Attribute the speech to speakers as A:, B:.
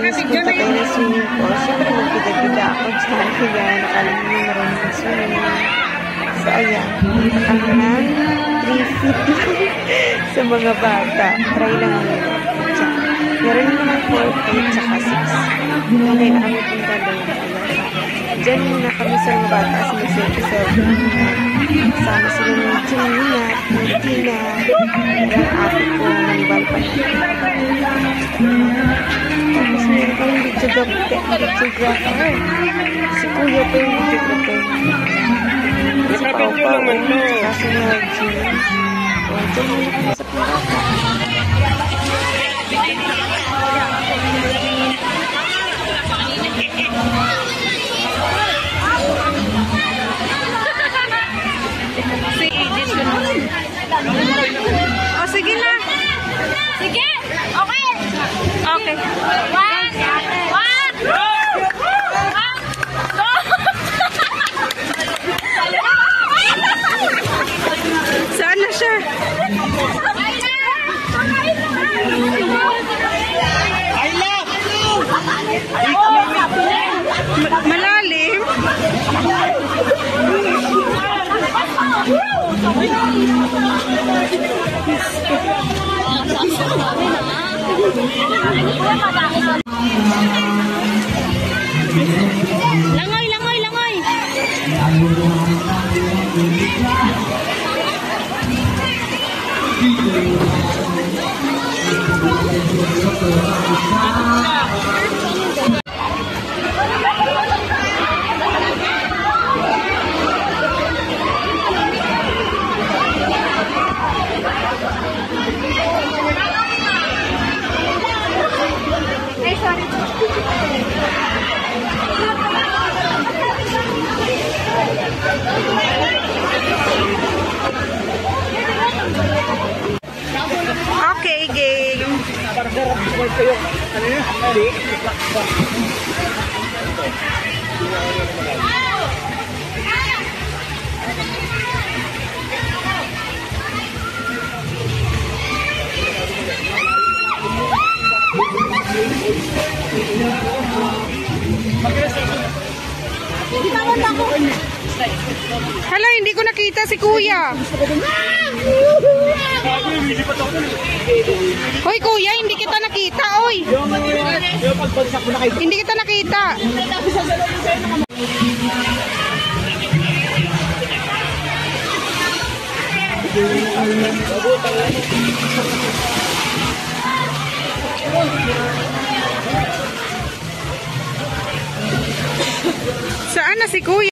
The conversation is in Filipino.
A: Tapos punta tayo ng swimming pool. Siyempre, nagpida-pida ako dyan. Kaya nakalam mo marunong mag-swimming. So, ayan. Ang ng 3 feet sa mga bata. Try lang nyo. Diyan. Meron naman 4 feet tsaka 6. Nanay na kami punta doon. Diyan muna kami sa mga bata as mag-selfie-selfie. Kasama sila ng Gina, ng Tina, ng ate ko, ng Balpan. Tapos meron kami videographer. Si Kuya pa yung videographer. Si Pao Pao, saka si Margie. O, dyan muna kami sa pinaka.
B: Oh, sige na.
C: Sige. Okay.
B: Okay.
C: One. Go.
B: Saan na siya? Malalim.
C: Langoy.
B: Okay, game. Hello, hindi ko nakita si Kuya. Hoy, Kuya, hindi kita nakita, oy. Hindi kita nakita. Saan na si Kuya?